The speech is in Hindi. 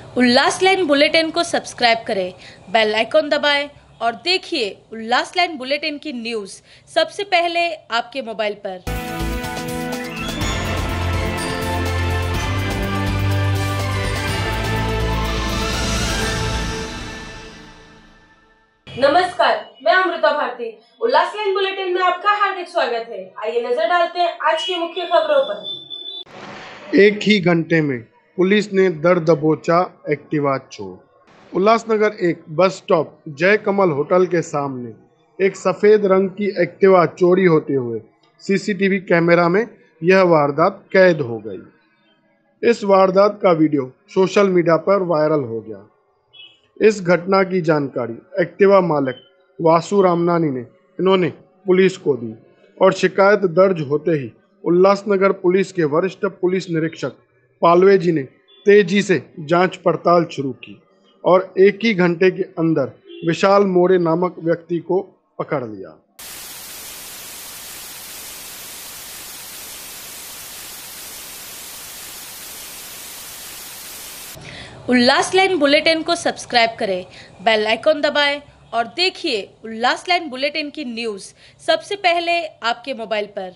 उल्लास लाइन बुलेटिन को सब्सक्राइब करें, बेल आइकॉन दबाएं और देखिए उल्लास लाइन बुलेटिन की न्यूज़ सबसे पहले आपके मोबाइल पर। नमस्कार, मैं अमृता भारती। उल्लास लाइन बुलेटिन में आपका हार्दिक स्वागत है। आइए नजर डालते हैं आज की मुख्य खबरों पर। एक ही घंटे में पुलिस ने दर दबोचा एक्टिवा चोर। उल्लासनगर एक बस स्टॉप जय कमल होटल के सामने एक सफेद रंग की एक्टिवा चोरी होते हुए सीसीटीवी कैमरा में यह वारदात कैद हो गई। इस वारदात का वीडियो सोशल मीडिया पर वायरल हो गया। इस घटना की जानकारी एक्टिवा मालिक वासु रामनानी ने इन्होंने पुलिस को दी और शिकायत दर्ज होते ही उल्लासनगर पुलिस के वरिष्ठ पुलिस निरीक्षक पालवे जी ने तेजी से जांच पड़ताल शुरू की और एक ही घंटे के अंदर विशाल मोरे नामक व्यक्ति को पकड़ लिया। उल्लास लाइन बुलेटिन को सब्सक्राइब करें, बेल आइकॉन दबाएं और देखिए उल्लास लाइन बुलेटिन की न्यूज़ सबसे पहले आपके मोबाइल पर।